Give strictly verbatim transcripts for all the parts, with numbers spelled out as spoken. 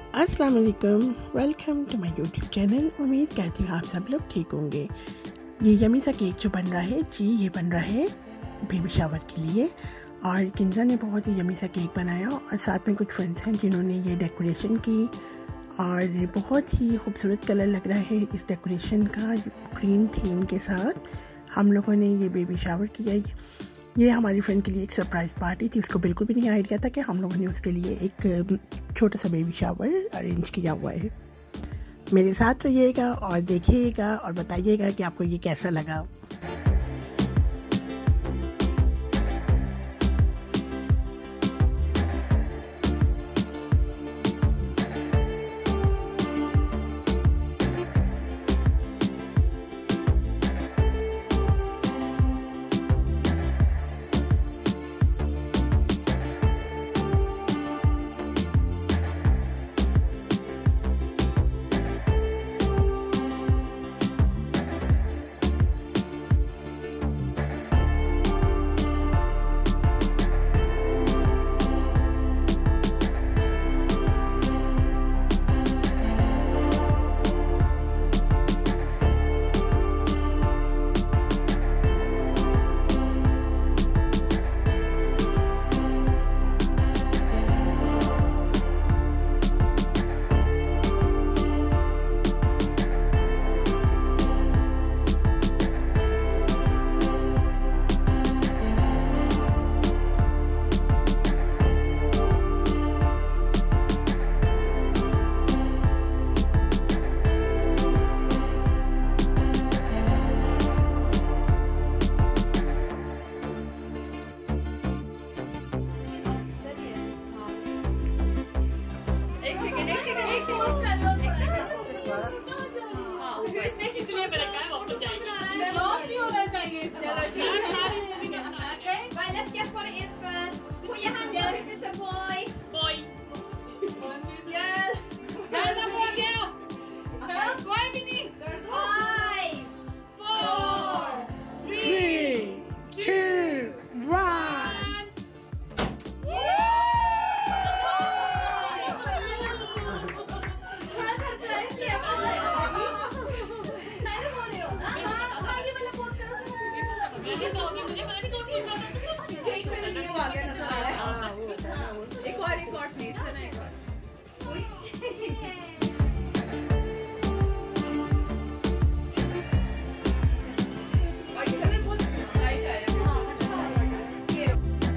अस्सलाम वालेकुम, welcome to my YouTube channel. उम्मीद करती हूँ आप सब लोग ठीक होंगे। ये यमी सा केक जो बन रहा है जी, ये बन रहा है बेबी शावर के लिए। और किंजा ने बहुत ही यमी सा केक बनाया और साथ में कुछ फ्रेंड्स हैं जिन्होंने ये डेकोरेशन की। और बहुत ही खूबसूरत कलर लग रहा है इस डेकोरेशन का, ग्रीन थीम के साथ हम लोगों ने ये बेबी शावर किया। ये हमारी फ्रेंड के लिए एक सरप्राइज़ पार्टी थी, उसको बिल्कुल भी नहीं आइडिया था कि हम लोगों ने उसके लिए एक छोटा सा बेबी शावर अरेंज किया हुआ है। मेरे साथ रहिएगा और देखिएगा और बताइएगा कि आपको ये कैसा लगा। Let's guess what it is first. Put your hand up if it's a boy. Boy. Girl. Girl, boy, girl. Boy, Vinny. Five, four, Three, two, one. थोड़ा सरप्राइज किया मैंने। नहीं बोल रही हो ना? हाँ, ये वाला पोस्ट करो। मैंने तो मुझे पता नहीं कौन सी बात है। एक मिनट ये आ गया नजर आ रहा है। एक और एक और प्लीज ना एक और। और ये कलर बहुत ब्राइट है। हाँ, अच्छा लगा। ये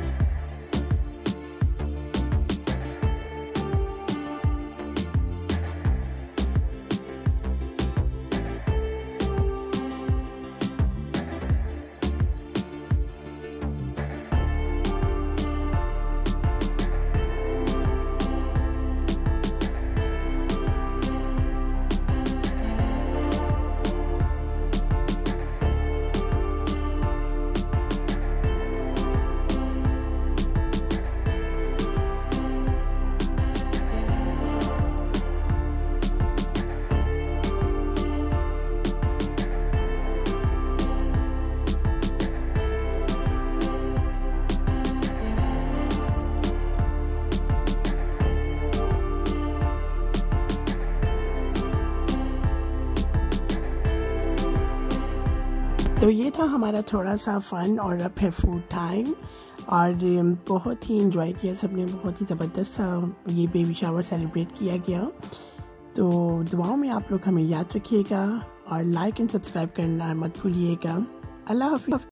तो ये था हमारा थोड़ा सा फ़न और अब है फूड टाइम। और बहुत ही इंजॉय किया सबने, बहुत ही ज़बरदस्त सा ये बेबी शावर सेलिब्रेट किया गया। तो दुआओं में आप लोग हमें याद रखिएगा और लाइक एंड सब्सक्राइब करना मत भूलिएगा। अल्लाह हाफ़िज़।